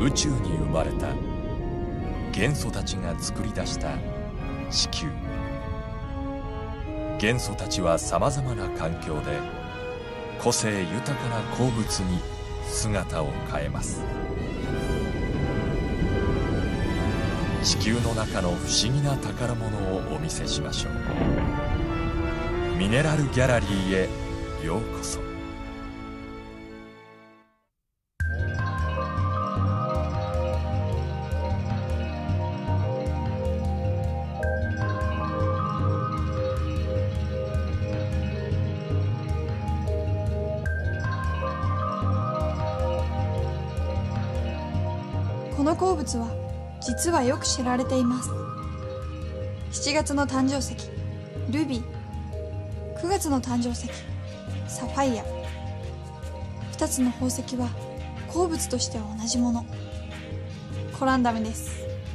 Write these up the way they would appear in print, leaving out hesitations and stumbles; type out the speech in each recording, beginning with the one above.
宇宙に生まれた元素たちが作り出した地球。元素たちはさまざまな環境で個性豊かな鉱物に姿を変えます。地球の中の不思議な宝物をお見せしましょう。ミネラルギャラリーへようこそ。 この鉱物は実はよく知られています。7月の誕生石ルビー、9月の誕生石サファイア。2つの宝石は鉱物としては同じもの、コランダムです。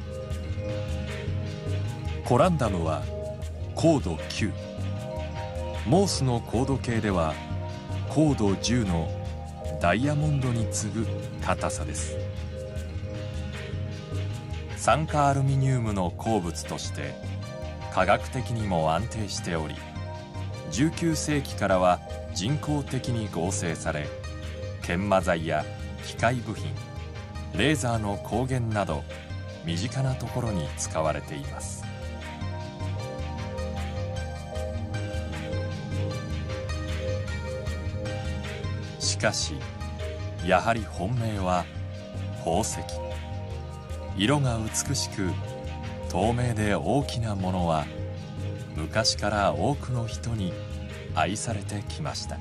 コランダムは高度9、モースの高度計では高度10のダイヤモンドに次ぐ硬さです。酸化アルミニウムの鉱物として科学的にも安定しており、19世紀からは人工的に合成され、研磨剤や機械部品、レーザーの光源など身近なところに使われています。しかしやはり本命は宝石。色が美しく透明で大きなものは昔から多くの人に愛されてきました。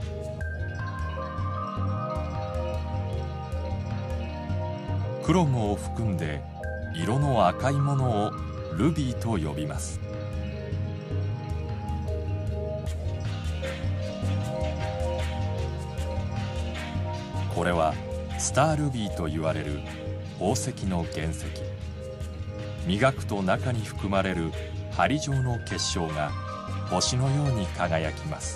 クロムを含んで色の赤いものをルビーと呼びます。これはスタールビーと言われる宝石の原石。磨くと中に含まれる針状の結晶が星のように輝きます。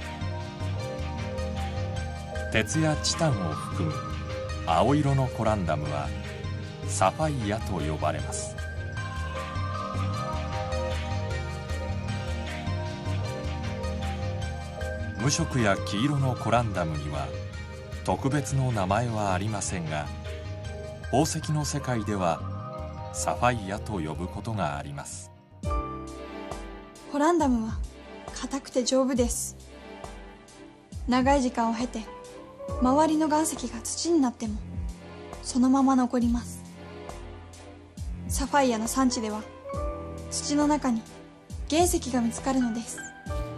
鉄やチタンを含む青色のコランダムはサファイアと呼ばれます。無色や黄色のコランダムには特別の名前はありませんが、宝石の世界ではサファイアと呼ぶことがあります。 コランダムは硬くて丈夫です。長い時間を経て周りの岩石が土になってもそのまま残ります。サファイアの産地では土の中に原石が見つかるのです。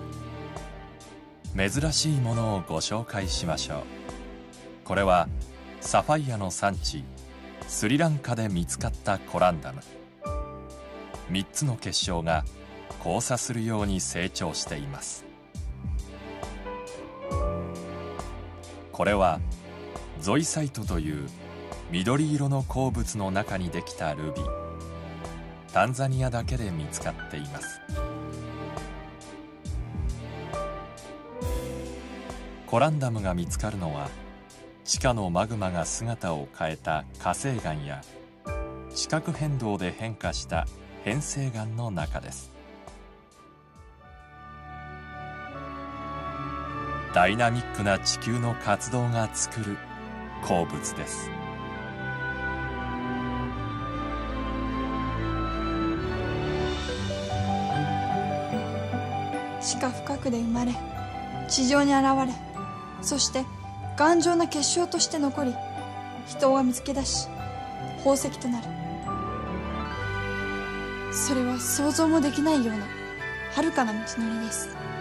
珍しいものをご紹介しましょう。これはサファイアの産地スリランカで見つかったコランダム。3つの結晶が交差するように成長しています。これはゾイサイトという緑色の鉱物の中にできたルビー。タンザニアだけで見つかっています。コランダムが見つかるのは地下のマグマが姿を変えた火成岩や地殻変動で変化した変成岩の中です。ダイナミックな地球の活動が作る鉱物です。 地下深くで生まれ地上に現れ、そして頑丈な結晶として残り、人が見つけ出し宝石となる。それは想像もできないような遥かな道のりです。